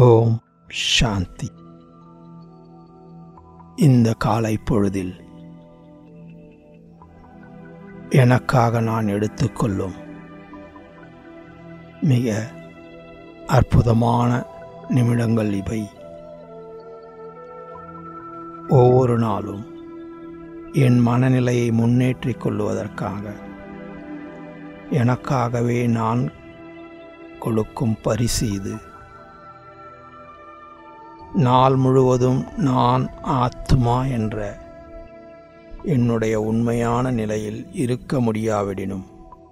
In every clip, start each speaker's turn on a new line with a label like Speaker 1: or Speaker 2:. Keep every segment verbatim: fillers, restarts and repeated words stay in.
Speaker 1: ஓம் சாந்தி. இந்த காலை பொழுதில் எனக்காக நான் எடுத்துக்கொள்ளும் மிக அற்புதமான நிமிடங்கள் இவை. ஒவ்வொரு நாளும் என் மனநிலையை முன்னேற்றிக் கொள்வதற்காக எனக்காகவே நான் கொடுக்கும் பரிசு இது. நாள் முழுவதும் நான் ஆத்மா என்ற என்னுடைய உண்மையான நிலையில் இருக்க முடியாவிடினும்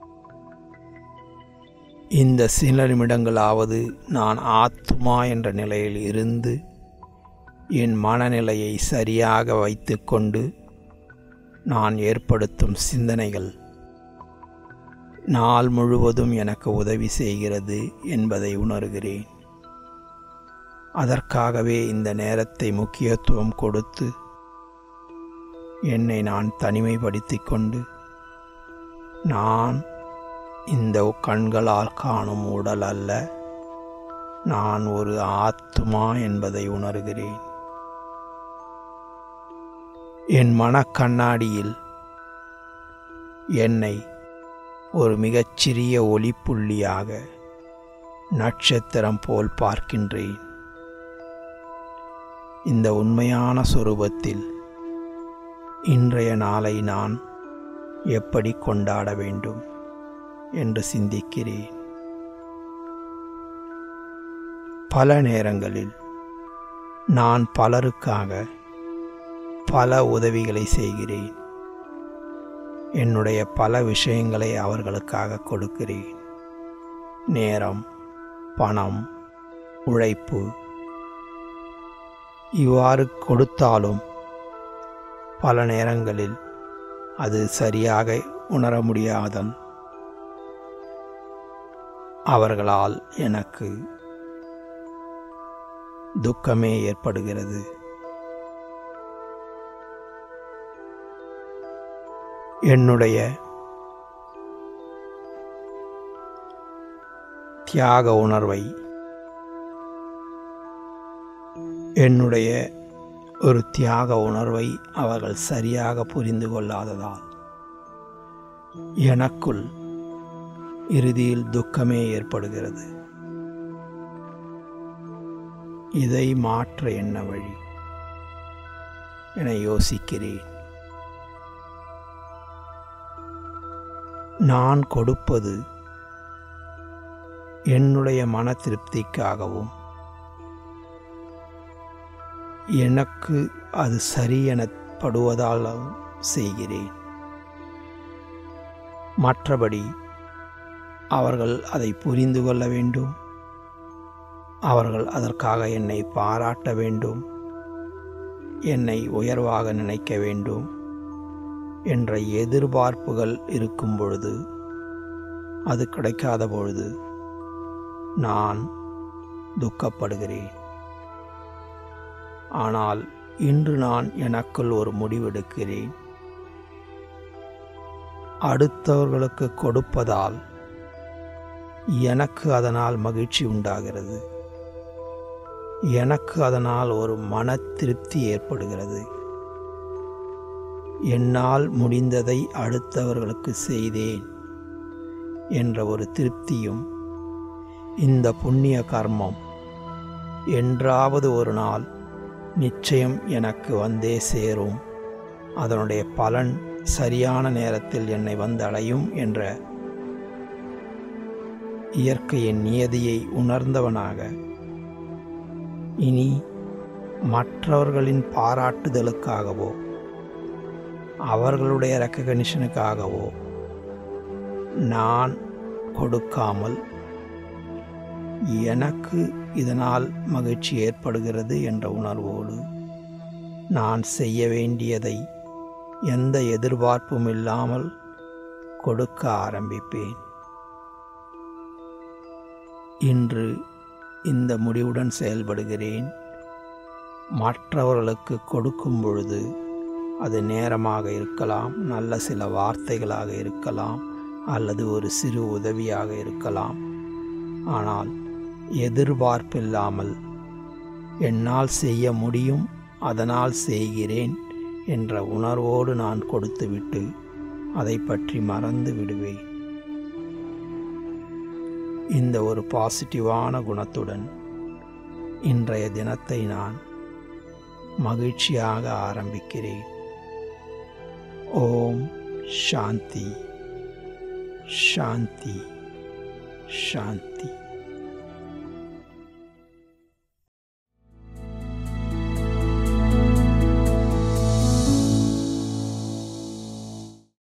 Speaker 1: இந்த சில நிமிடங்களாவது நான் ஆத்மா என்ற நிலையில் இருந்து என் மனநிலையை சரியாக வைத்துக்கொண்டு நான் ஏற்படுத்தும் சிந்தனைகள் நாள் முழுவதும் எனக்கு உதவி செய்கிறது என்பதை உணர்கிறேன். அதற்காகவே இந்த நேரத்தை முக்கியத்துவம் கொடுத்து என்னை நான் தனிமைப்படுத்திக் கொண்டு நான் இந்த கண்களால் காணும் உடல் அல்ல, நான் ஒரு ஆத்மா என்பதை உணர்கிறேன். என் மனக்கண்ணாடியில் என்னை ஒரு மிகச்சிறிய ஒளிப்புள்ளியாக நட்சத்திரம் போல் பார்க்கின்றேன். இந்த உண்மையான சொரூபத்தில் இன்றைய நாளை நான் எப்படி கொண்டாட வேண்டும் என்று சிந்திக்கிறேன். பல நேரங்களில் நான் பலருக்காக பல உதவிகளை செய்கிறேன். என்னுடைய பல விஷயங்களை அவர்களுக்காக கொடுக்கிறேன். நேரம், பணம், உழைப்பு இவ்வாறு கொடுத்தாலும் பல நேரங்களில் அது சரியாக உணர முடியாதன் அவர்களால் எனக்கு துக்கமே ஏற்படுகிறது. என்னுடைய தியாக உணர்வை என்னுடைய ஒரு தியாக உணர்வை அவர்கள் சரியாக புரிந்து கொள்ளாததால் எனக்குள் இறுதியில் துக்கமே ஏற்படுகிறது. இதை மாற்ற என்ன வழி என யோசிக்கிறேன். நான் கொடுப்பது என்னுடைய மன திருப்திக்காகவும் எனக்கு அது சரி எனப்படுவதால் செய்கிறேன். மற்றபடி அவர்கள் அதை புரிந்து கொள்ள வேண்டும், அவர்கள் அதற்காக என்னை பாராட்ட வேண்டும், என்னை உயர்வாக நினைக்க வேண்டும் என்ற எதிர்பார்ப்புகள் இருக்கும் பொழுது, அது கிடைக்காத பொழுது நான் துக்கப்படுகிறேன். ஆனால் இன்று நான் எனக்குள் ஒரு முடிவெடுக்கிறேன். அடுத்தவர்களுக்கு கொடுப்பதால் எனக்கு அதனால் மகிழ்ச்சி உண்டாகிறது, எனக்கு அதனால் ஒரு மன திருப்தி ஏற்படுகிறது. என்னால் முடிந்ததை அடுத்தவர்களுக்கு செய்தேன் என்ற ஒரு திருப்தியும், இந்த புண்ணிய கர்மம் என்றாவது ஒரு நாள் நிச்சயம் எனக்கு வந்தே சேரும், அதனுடைய பலன் சரியான நேரத்தில் என்னை வந்தடையும் என்ற இயற்கையின் நியதியை உணர்ந்தவனாக இனி மற்றவர்களின் பாராட்டுதலுக்காகவோ அவர்களுடைய ரெக்கக்னிஷனுக்காகவோ நான் கொடுக்காமல் எனக்கு இதனால் மகிழ்ச்சி ஏற்படுகிறது என்ற உணர்வோடு நான் செய்ய வேண்டியதை எந்த எதிர்பார்ப்பும் இல்லாமல் கொடுக்க ஆரம்பிப்பேன். இன்று இந்த முடிவுடன் செயல்படுகிறேன். மற்றவர்களுக்கு கொடுக்கும் பொழுது அது நேரமாக இருக்கலாம், நல்ல சில வார்த்தைகளாக இருக்கலாம், அல்லது ஒரு சிறு உதவியாக இருக்கலாம். ஆனால் எதிர்பார்ப்பில்லாமல் என்னால் செய்ய முடியும், அதனால் செய்கிறேன் என்ற உணர்வோடு நான் கொடுத்துவிட்டு அதை பற்றி மறந்து விடுவேன். இந்த ஒரு பாசிட்டிவான குணத்துடன் இன்றைய தினத்தை நான் மகிழ்ச்சியாக ஆரம்பிக்கிறேன். ஓம் சாந்தி, சாந்தி, சாந்தி.